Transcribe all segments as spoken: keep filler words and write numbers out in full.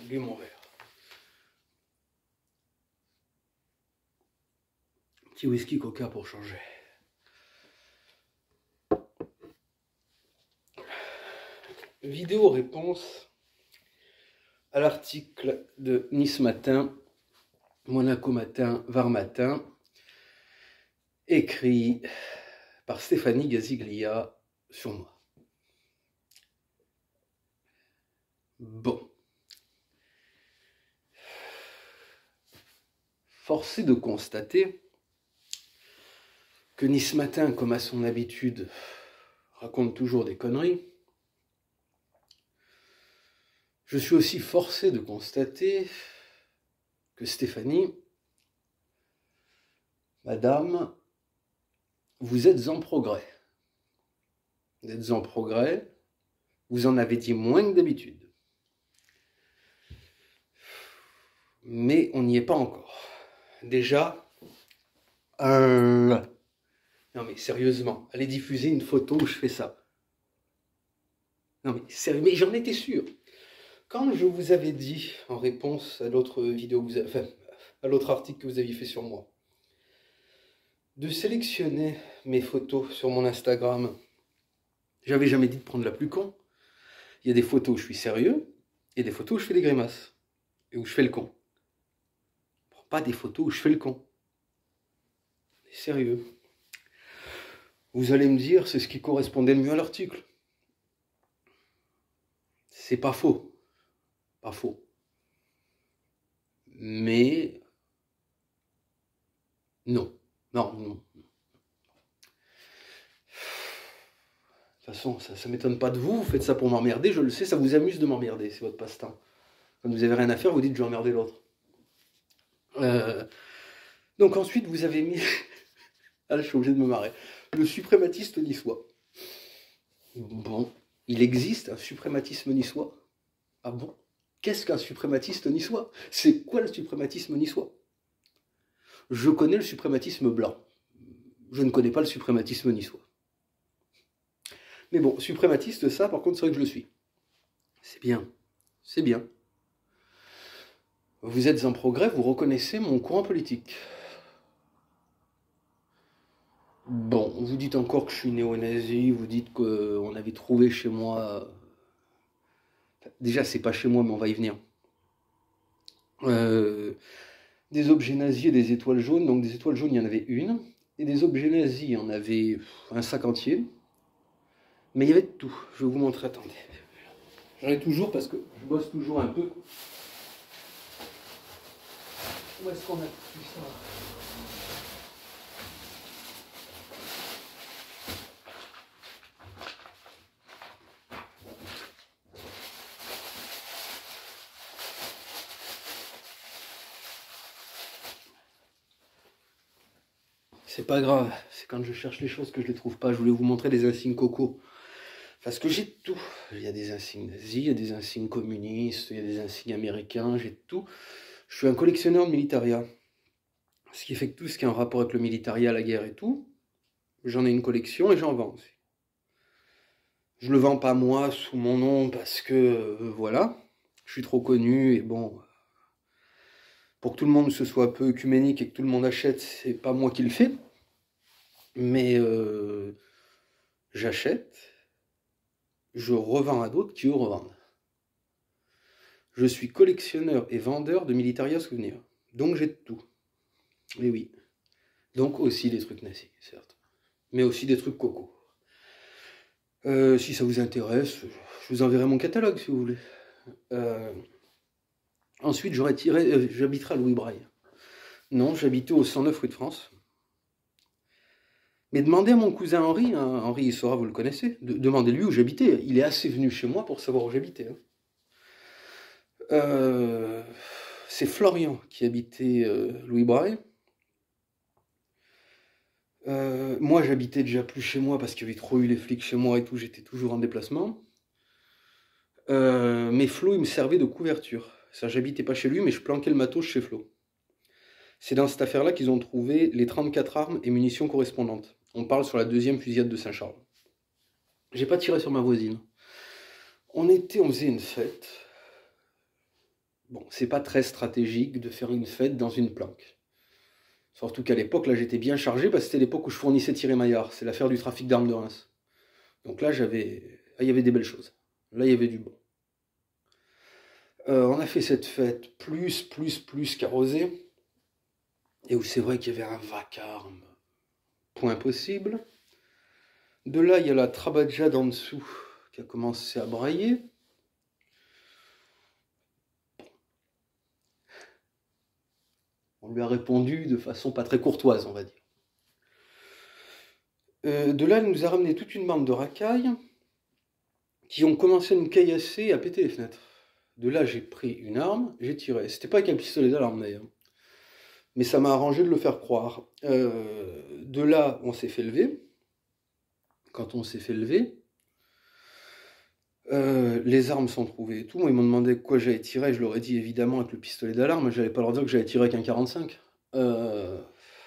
bu mon verre. Petit whisky coca pour changer. Vidéo réponse à l'article de Nice Matin, Monaco Matin, Var Matin, écrit par Stéphanie Gaziglia sur moi. Bon. Force est de constater que Nice Matin, comme à son habitude, raconte toujours des conneries. Je suis aussi forcé de constater que Stéphanie, madame, vous êtes en progrès. Vous êtes en progrès, vous en avez dit moins que d'habitude. Mais on n'y est pas encore. Déjà, euh... non mais sérieusement, allez diffuser une photo où je fais ça. Non mais sérieux, mais j'en étais sûr. Quand je vous avais dit, en réponse à l'autre vidéo, que vous avez... enfin, à l'autre article que vous aviez fait sur moi, de sélectionner mes photos sur mon Instagram, j'avais jamais dit de prendre la plus con. Il y a des photos où je suis sérieux, et des photos où je fais des grimaces, et où je fais le con. Pas des photos où je fais le con. Sérieux. Vous allez me dire, c'est ce qui correspondait le mieux à l'article. C'est pas faux. Pas faux. Mais... non. Non, non. De toute façon, ça ne m'étonne pas de vous, vous faites ça pour m'emmerder, je le sais, ça vous amuse de m'emmerder, c'est votre passe-temps. Quand vous avez rien à faire, vous dites je vais emmerder l'autre. Euh... Donc ensuite, vous avez mis... ah, je suis obligé de me marrer. Le suprématiste niçois. Bon, il existe un suprématisme niçois. Ah bon? Qu'est-ce qu'un suprématiste niçois? C'est quoi le suprématisme niçois? Je connais le suprématisme blanc. Je ne connais pas le suprématisme niçois. Mais bon, suprématiste, ça, par contre, c'est vrai que je le suis. C'est bien. C'est bien. Vous êtes en progrès, vous reconnaissez mon courant politique. Bon, vous dites encore que je suis néo-nazi, vous dites qu'on avait trouvé chez moi... Déjà, c'est pas chez moi, mais on va y venir. Euh, des objets nazis et des étoiles jaunes. Donc des étoiles jaunes, il y en avait une. Et des objets nazis, il y en avait un sac entier. Mais il y avait de tout. Je vais vous montrer, attendez. J'en ai toujours parce que je bosse toujours un peu. Où est-ce qu'on a tout ça? C'est pas grave, c'est quand je cherche les choses que je les trouve pas. Je voulais vous montrer des insignes coco. Parce que j'ai tout. Il y a des insignes nazis, il y a des insignes communistes, il y a des insignes américains, j'ai tout. Je suis un collectionneur de militaria. Ce qui fait que tout ce qui est en rapport avec le militaria, la guerre et tout, j'en ai une collection et j'en vends aussi. Je le vends pas moi sous mon nom parce que, euh, voilà, je suis trop connu et bon... Pour que tout le monde se soit un peu œcuménique et que tout le monde achète, c'est pas moi qui le fais. Mais euh, j'achète, je revends à d'autres qui eux revendent. Je suis collectionneur et vendeur de militaria souvenirs. Donc j'ai de tout. Et oui. Donc aussi des trucs nazis, certes. Mais aussi des trucs coco. Euh, si ça vous intéresse, je vous enverrai mon catalogue si vous voulez. Euh, ensuite, j'aurais tiré, euh, j'habiterai à Louis Braille. Non, j'habitais au cent neuf rue de France. Mais demandez à mon cousin Henri, hein, Henri Issora, vous le connaissez, de, demandez-lui où j'habitais. Il est assez venu chez moi pour savoir où j'habitais. Hein. Euh, c'est Florian qui habitait euh, Louis Braille. Euh, moi, j'habitais déjà plus chez moi parce qu'il y avait trop eu les flics chez moi et tout, j'étais toujours en déplacement. Euh, mais Flo, il me servait de couverture. Ça, j'habitais pas chez lui, mais je planquais le matos chez Flo. C'est dans cette affaire-là qu'ils ont trouvé les trente-quatre armes et munitions correspondantes. On parle sur la deuxième fusillade de Saint-Charles. J'ai pas tiré sur ma voisine. On était, on faisait une fête. bon, c'est pas très stratégique de faire une fête dans une planque. Surtout qu'à l'époque, là, j'étais bien chargé, parce que c'était l'époque où je fournissais Thierry Maillard. C'est l'affaire du trafic d'armes de Reims. Donc là, j'avais... Ah, il y avait des belles choses. Là, il y avait du bon. Euh, on a fait cette fête plus, plus, plus qu'arrosée. Et où c'est vrai qu'il y avait un vacarme. Point possible. De là, il y a la Trabadja d'en dessous qui a commencé à brailler. On lui a répondu de façon pas très courtoise, on va dire. Euh, de là, elle nous a ramené toute une bande de racailles qui ont commencé à nous caillasser et à péter les fenêtres. De là, j'ai pris une arme, j'ai tiré. C'était pas avec un pistolet d'alarme d'ailleurs. Mais ça m'a arrangé de le faire croire. Euh, de là, on s'est fait lever. Quand on s'est fait lever, euh, les armes sont trouvées et tout. Moi, ils m'ont demandé quoi j'avais tiré. Je leur ai dit évidemment avec le pistolet d'alarme. Je n'allais pas leur dire que j'avais tiré avec un quarante-cinq. Euh...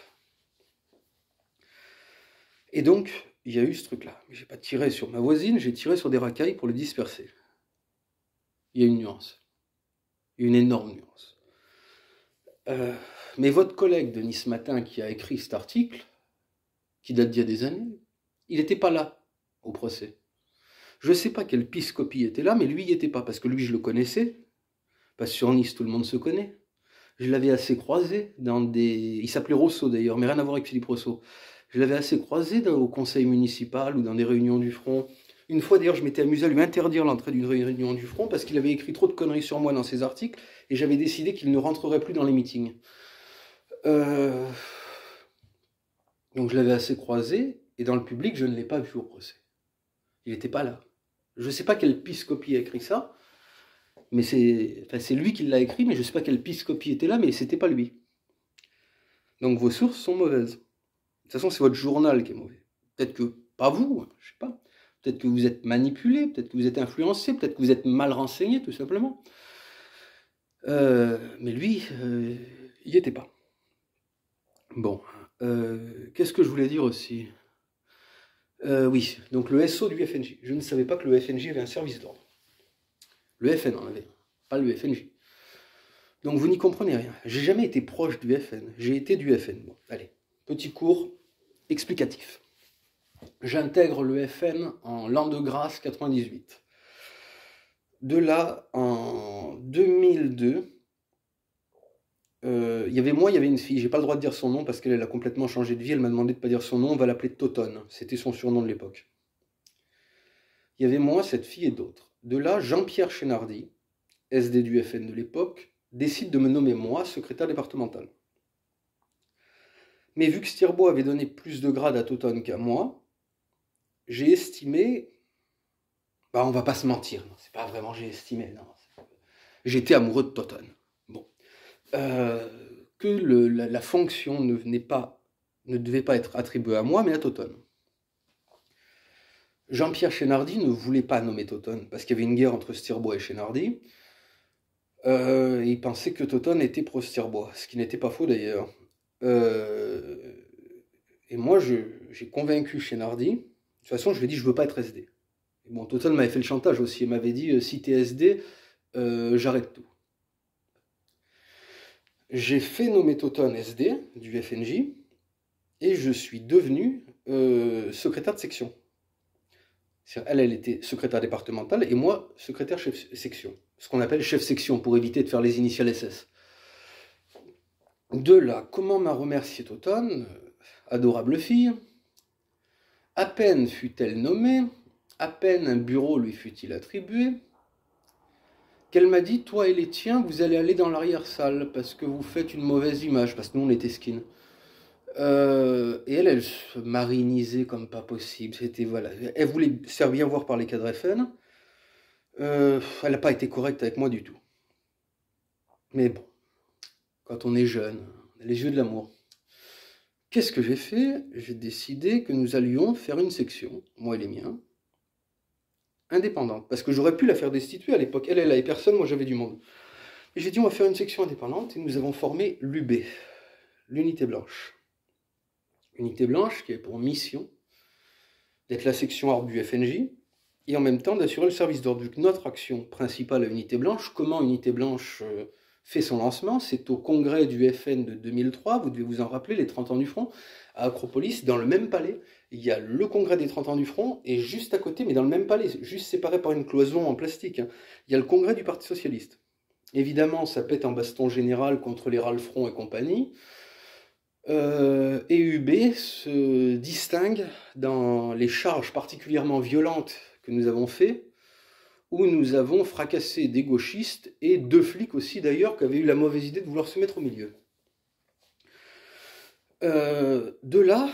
Et donc, il y a eu ce truc-là. Mais j'ai pas tiré sur ma voisine, j'ai tiré sur des racailles pour le disperser. Il y a une nuance. Une énorme nuance. Euh... Mais votre collègue de Nice Matin qui a écrit cet article, qui date d'il y a des années, il n'était pas là au procès. Je ne sais pas quel piscopie était là, mais lui, il n'y était pas, parce que lui, je le connaissais. Parce que sur Nice, tout le monde se connaît. Je l'avais assez croisé dans des... Il s'appelait Rousseau, d'ailleurs, mais rien à voir avec Philippe Rousseau. Je l'avais assez croisé dans... au conseil municipal ou dans des réunions du Front. Une fois, d'ailleurs, je m'étais amusé à lui interdire l'entrée d'une réunion du Front parce qu'il avait écrit trop de conneries sur moi dans ses articles, et j'avais décidé qu'il ne rentrerait plus dans les meetings. Euh... Donc je l'avais assez croisé, et dans le public, je ne l'ai pas vu au procès. Il n'était pas là. Je ne sais pas quel piscopie a écrit ça, mais c'est enfin, c'est lui qui l'a écrit, mais je ne sais pas quel piscopie était là, mais c'était pas lui. Donc vos sources sont mauvaises. De toute façon, c'est votre journal qui est mauvais. Peut-être que, pas vous, je sais pas. Peut-être que vous êtes manipulé, peut-être que vous êtes influencé, peut-être que vous êtes mal renseigné, tout simplement. Euh, mais lui, euh, il n'y était pas. Bon, euh, qu'est-ce que je voulais dire aussi ? Euh, oui, donc le S O du F N J. Je ne savais pas que le F N J avait un service d'ordre. Le F N en avait, pas le F N J. Donc vous n'y comprenez rien. J'ai jamais été proche du F N. J'ai été du F N. Bon, allez, petit cours explicatif. J'intègre le F N en l'an de grâce quatre-vingt-dix-huit. De là, en deux mille deux, euh, il y avait moi, il y avait une fille. J'ai pas le droit de dire son nom parce qu'elle a complètement changé de vie. Elle m'a demandé de pas dire son nom. On va l'appeler Totone. C'était son surnom de l'époque. Il y avait moi, cette fille et d'autres. De là, Jean-Pierre Chénardi, S D du F N de l'époque, décide de me nommer moi secrétaire départemental. Mais vu que Stirbo avait donné plus de grade à Totone qu'à moi, j'ai estimé... Bah, on va pas se mentir, non, c'est pas vraiment j'ai estimé, non. J'étais amoureux de Totone. Bon. Euh, que le, la, la fonction ne, venait pas, ne devait pas être attribuée à moi, mais à Totone. Jean-Pierre Chénardi ne voulait pas nommer Totone, parce qu'il y avait une guerre entre Stirbo et Chénardi. Euh, il pensait que Totone était pro-Stirbo, ce qui n'était pas faux d'ailleurs. Euh, et moi, j'ai convaincu Chénardi. De toute façon, je lui ai dit, je veux pas être S D. Et bon, Totone m'avait fait le chantage aussi. Il m'avait dit, si t'es S D, euh, j'arrête tout. J'ai fait nommer Totone S D du F N J et je suis devenu euh, secrétaire de section. Elle, elle était secrétaire départementale et moi, secrétaire chef section. Ce qu'on appelle chef section pour éviter de faire les initiales S S. De là, comment m'a remercié Totone, adorable fille. À peine fut-elle nommée, à peine un bureau lui fut-il attribué, qu'elle m'a dit, toi et les tiens, vous allez aller dans l'arrière-salle parce que vous faites une mauvaise image, parce que nous on était skin. Euh, et elle, elle se marinisait comme pas possible. C'était voilà, elle voulait se faire bien voir par les cadres F N. Euh, elle n'a pas été correcte avec moi du tout. Mais bon, quand on est jeune, on a les yeux de l'amour. Qu'est-ce que j'ai fait? J'ai décidé que nous allions faire une section, moi et les miens, indépendante. Parce que j'aurais pu la faire destituer à l'époque. Elle, elle avait personne, moi j'avais du monde. Et j'ai dit, on va faire une section indépendante et nous avons formé l'U B, l'unité blanche. Unité blanche qui a pour mission d'être la section ordre du F N J, et en même temps d'assurer le service d'ordre. Vu que notre action principale à Unité Blanche, comment Unité Blanche euh, fait son lancement, c'est au congrès du F N de deux mille trois, vous devez vous en rappeler, les trente ans du front, à Acropolis, dans le même palais, il y a le congrès des trente ans du front, et juste à côté, mais dans le même palais, juste séparé par une cloison en plastique, hein, il y a le congrès du Parti Socialiste. Évidemment, ça pète en baston général contre les Ralfron et compagnie, euh, et U B se distingue dans les charges particulièrement violentes que nous avons faites, où nous avons fracassé des gauchistes et deux flics aussi d'ailleurs qui avaient eu la mauvaise idée de vouloir se mettre au milieu. Euh, de là,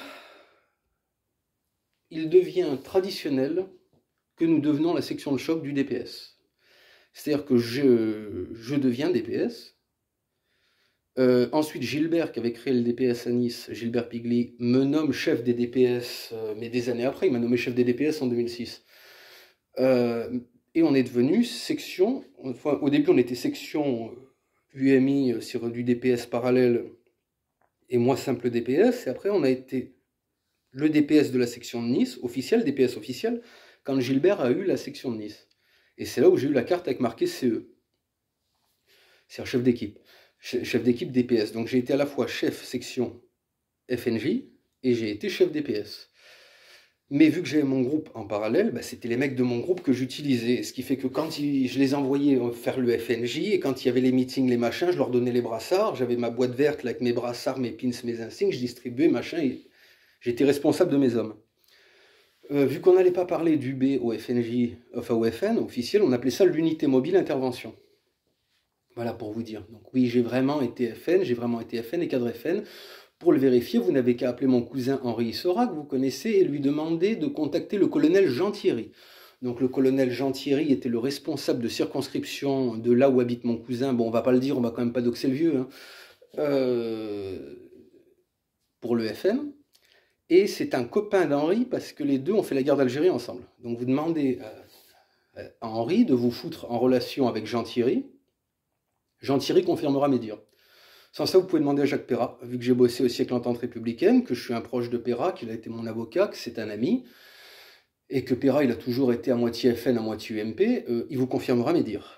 il devient traditionnel que nous devenons la section de choc du D P S. C'est-à-dire que je, je deviens D P S. Euh, ensuite, Gilbert, qui avait créé le D P S à Nice, Gilbert Pigli, me nomme chef des D P S, euh, mais des années après, il m'a nommé chef des D P S en deux mille six. Euh, Et on est devenu section, enfin, au début on était section U M I sur du D P S parallèle et moi simple D P S, et après on a été le D P S de la section de Nice, officiel, D P S officiel, quand Gilbert a eu la section de Nice. Et c'est là où j'ai eu la carte avec marqué C E. C'est un chef d'équipe. Chef d'équipe D P S. Donc j'ai été à la fois chef section F N J et j'ai été chef D P S. Mais vu que j'avais mon groupe en parallèle, bah, c'était les mecs de mon groupe que j'utilisais. Ce qui fait que quand ils, je les envoyais faire le F N J, et quand il y avait les meetings, les machins, je leur donnais les brassards. J'avais ma boîte verte là, avec mes brassards, mes pins, mes insignes, je distribuais, machin, et j'étais responsable de mes hommes. Euh, vu qu'on n'allait pas parler d'U B au F N J, enfin au F N, officiel, on appelait ça l'unité mobile intervention. Voilà pour vous dire. Donc oui, j'ai vraiment été F N, j'ai vraiment été F N et cadre F N. Pour le vérifier, vous n'avez qu'à appeler mon cousin Henri Issora, que vous connaissez, et lui demander de contacter le colonel Jean Thierry. Donc le colonel Jean Thierry était le responsable de circonscription de là où habite mon cousin. Bon, on va pas le dire, on va quand même pas doxer le vieux. Hein. Euh, pour le F N. Et c'est un copain d'Henri, parce que les deux ont fait la guerre d'Algérie ensemble. Donc vous demandez à Henri de vous foutre en relation avec Jean Thierry. Jean Thierry confirmera mes dires. Sans ça, vous pouvez demander à Jacques Perrat, vu que j'ai bossé aussi avec l'Entente républicaine, que je suis un proche de Perrat, qu'il a été mon avocat, que c'est un ami, et que Perrat, il a toujours été à moitié F N, à moitié U M P, euh, il vous confirmera mes dires.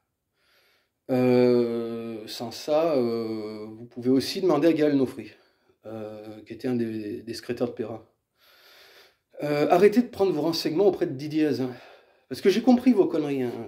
Euh, sans ça, euh, vous pouvez aussi demander à Gaël Nofri, euh, qui était un des, des secrétaires de Perrat. Euh, arrêtez de prendre vos renseignements auprès de Didier Hazin, parce que j'ai compris vos conneries. Hein.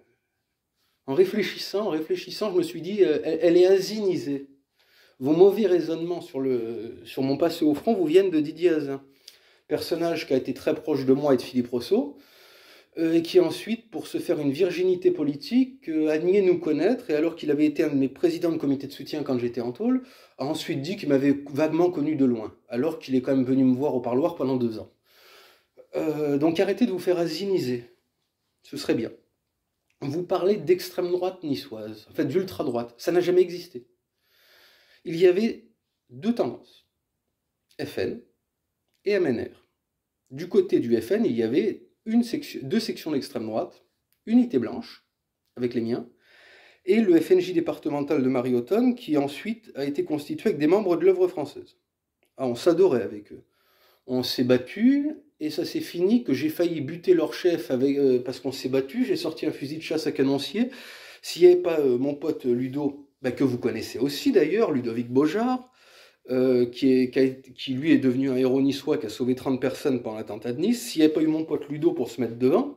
En réfléchissant, en réfléchissant, je me suis dit, euh, elle, elle est azinisée. Vos mauvais raisonnements sur, le, sur mon passé au front vous viennent de Didier Hazin, personnage qui a été très proche de moi et de Philippe Rousseau, euh, et qui ensuite, pour se faire une virginité politique, euh, a nié nous connaître, et alors qu'il avait été un de mes présidents de comité de soutien quand j'étais en tôle, a ensuite dit qu'il m'avait vaguement connu de loin, alors qu'il est quand même venu me voir au parloir pendant deux ans. Euh, donc arrêtez de vous faire aziniser, ce serait bien. Vous parlez d'extrême droite niçoise, en fait d'ultra droite, ça n'a jamais existé. Il y avait deux tendances, F N et M N R. Du côté du F N, il y avait une section, deux sections d'extrême droite, Unité Blanche, avec les miens, et le F N J départemental de Marie-Autonne, qui ensuite a été constitué avec des membres de l'œuvre française. Ah, on s'adorait avec eux. On s'est battu, et ça s'est fini que j'ai failli buter leur chef avec, euh, parce qu'on s'est battu. J'ai sorti un fusil de chasse à canoncier. S'il n'y avait pas euh, mon pote Ludo, bah, que vous connaissez aussi d'ailleurs, Ludovic Beaujard, euh, qui, est, qui, a, qui lui est devenu un héros niçois, qui a sauvé trente personnes pendant l'attentat de Nice. S'il n'y avait pas eu mon pote Ludo pour se mettre devant,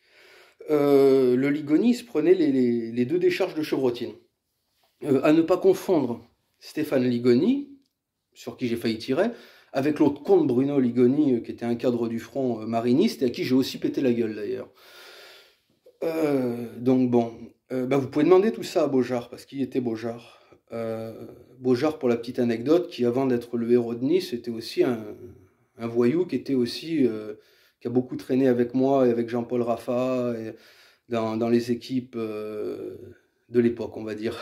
euh, le Ligoni se prenait les, les, les deux décharges de chevrotine. Euh, à ne pas confondre Stéphane Ligoni, sur qui j'ai failli tirer, avec l'autre comte Bruno Ligoni, qui était un cadre du front mariniste, et à qui j'ai aussi pété la gueule d'ailleurs. Euh, donc bon, euh, bah vous pouvez demander tout ça à Beaujard, parce qu'il était Beaujard. Euh, Beaujard, pour la petite anecdote, qui avant d'être le héros de Nice, était aussi un, un voyou qui était aussi, euh, qui a beaucoup traîné avec moi et avec Jean-Paul Raffa, et dans, dans les équipes euh, de l'époque, on va dire.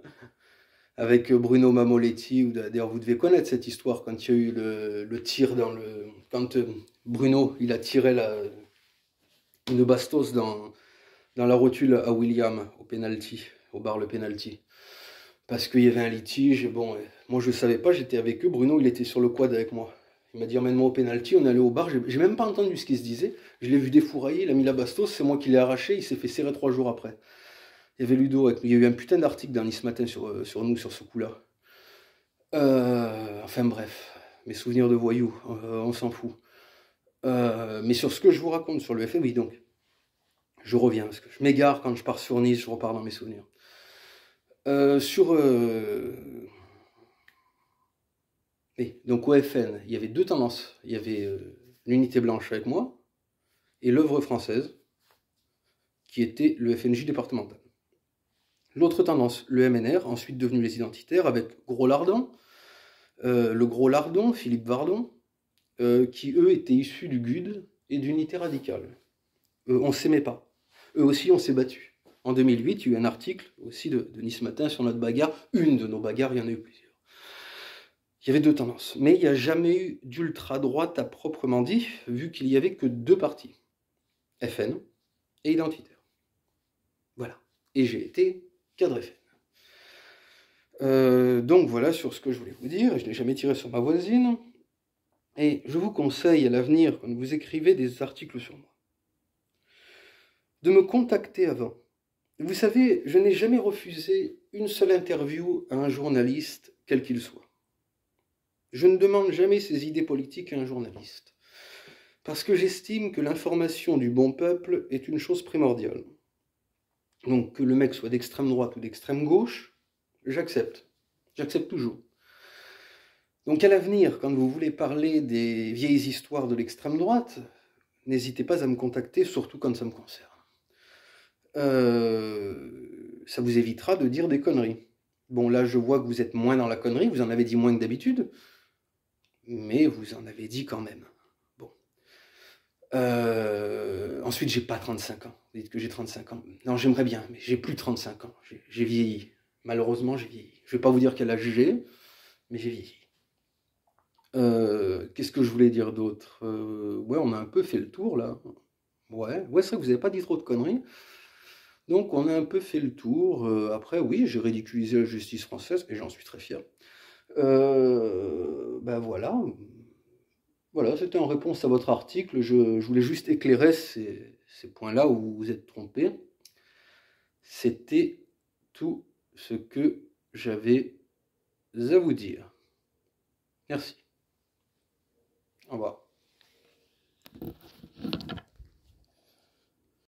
Avec Bruno Mamoletti, d'ailleurs vous devez connaître cette histoire, quand il y a eu le, le tir dans le... Quand Bruno, il a tiré la, une bastos dans, dans la rotule à William, au penalty, au bar le penalty. Parce qu'il y avait un litige, bon, moi je ne savais pas, j'étais avec eux, Bruno il était sur le quad avec moi. Il m'a dit emmène-moi au pénalty, on est allé au bar, j'ai même pas entendu ce qu'il se disait. Je l'ai vu défourailler, il a mis la bastos, c'est moi qui l'ai arraché, il s'est fait serrer trois jours après. Il y avait Ludo avec nous, il y a eu un putain d'article dans Nice Matin sur, sur nous, sur ce coup-là. Euh, enfin bref, mes souvenirs de voyous, euh, on s'en fout. Euh, mais sur ce que je vous raconte sur le F M, oui donc, je reviens, parce que je m'égare quand je pars sur Nice, je repars dans mes souvenirs. Euh, sur... Euh... Oui, donc au F N, il y avait deux tendances. Il y avait euh, l'unité blanche avec moi, et l'œuvre française, qui était le F N J départemental. L'autre tendance, le M N R, ensuite devenu les identitaires, avec Gros Lardon, euh, le Gros Lardon, Philippe Vardon, euh, qui eux étaient issus du G U D et d'unité radicale. Euh, on ne s'aimait pas. Eux aussi, on s'est battus. En deux mille huit, il y a eu un article aussi de, de Nice Matin sur notre bagarre. Une de nos bagarres, il y en a eu plusieurs. Il y avait deux tendances. Mais il n'y a jamais eu d'ultra-droite à proprement dit, vu qu'il n'y avait que deux partis. F N et identitaire. Voilà. Et j'ai été cadre F N. Euh, donc voilà sur ce que je voulais vous dire. Je n'ai jamais tiré sur ma voisine. Et je vous conseille à l'avenir, quand vous écrivez des articles sur moi, de me contacter avant. Vous savez, je n'ai jamais refusé une seule interview à un journaliste, quel qu'il soit. Je ne demande jamais ses idées politiques à un journaliste. Parce que j'estime que l'information du bon peuple est une chose primordiale. Donc que le mec soit d'extrême droite ou d'extrême gauche, j'accepte. J'accepte toujours. Donc à l'avenir, quand vous voulez parler des vieilles histoires de l'extrême droite, n'hésitez pas à me contacter, surtout quand ça me concerne. Euh, ça vous évitera de dire des conneries. Bon, là, je vois que vous êtes moins dans la connerie, vous en avez dit moins que d'habitude, mais vous en avez dit quand même. Bon. Euh, ensuite, j'ai pas trente-cinq ans. Vous dites que j'ai trente-cinq ans. Non, j'aimerais bien, mais j'ai plus trente-cinq ans. J'ai vieilli. Malheureusement, j'ai vieilli. Je vais pas vous dire quel âge j'ai, mais j'ai vieilli. Euh, Qu'est-ce que je voulais dire d'autre? euh, Ouais, on a un peu fait le tour, là. Ouais, ouais c'est vrai que vous n'avez pas dit trop de conneries. Donc, on a un peu fait le tour. Euh, après, oui, j'ai ridiculisé la justice française, et j'en suis très fier. Euh, ben voilà. Voilà, c'était en réponse à votre article. Je, je voulais juste éclairer ces, ces points-là où vous vous êtes trompé. C'était tout ce que j'avais à vous dire. Merci. Au revoir.